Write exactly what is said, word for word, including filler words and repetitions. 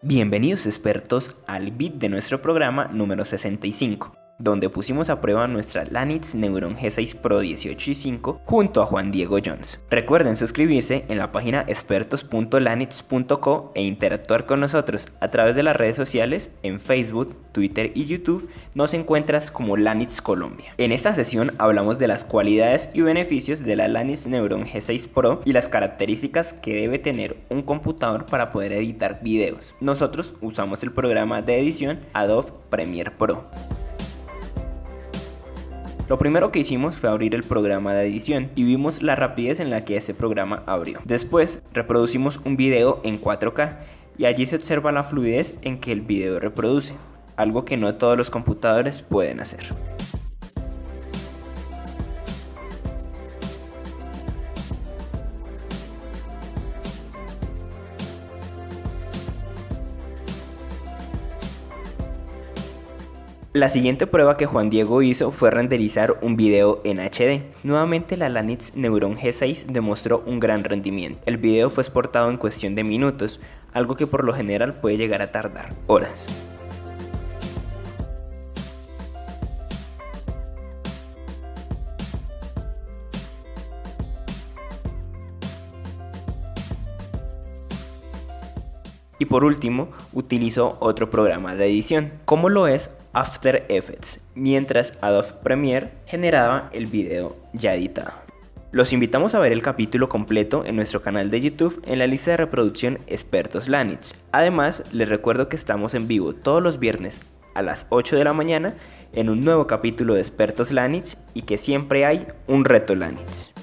Bienvenidos expertos al beat de nuestro programa número sesenta y cinco, donde pusimos a prueba nuestra Lanitz Neuron G seis Pro dieciocho y cinco junto a Juan Diego Jones. Recuerden suscribirse en la página expertos punto lanitz punto co e interactuar con nosotros a través de las redes sociales. En Facebook, Twitter y YouTube nos encuentras como Lanitz Colombia. En esta sesión hablamos de las cualidades y beneficios de la Lanitz Neuron G seis Pro y las características que debe tener un computador para poder editar videos. Nosotros usamos el programa de edición Adobe Premiere Pro. Lo primero que hicimos fue abrir el programa de edición y vimos la rapidez en la que ese programa abrió. Después reproducimos un video en cuatro K y allí se observa la fluidez en que el video reproduce, algo que no todos los computadores pueden hacer. La siguiente prueba que Juan Diego hizo fue renderizar un video en H D. Nuevamente la Lanitz Neuron G seis demostró un gran rendimiento. El video fue exportado en cuestión de minutos, algo que por lo general puede llegar a tardar horas. Y por último, utilizó otro programa de edición, como lo es After Effects, mientras Adobe Premiere generaba el video ya editado. Los invitamos a ver el capítulo completo en nuestro canal de YouTube en la lista de reproducción Expertos Lanitz. Además, les recuerdo que estamos en vivo todos los viernes a las ocho de la mañana en un nuevo capítulo de Expertos Lanitz y que siempre hay un reto Lanitz.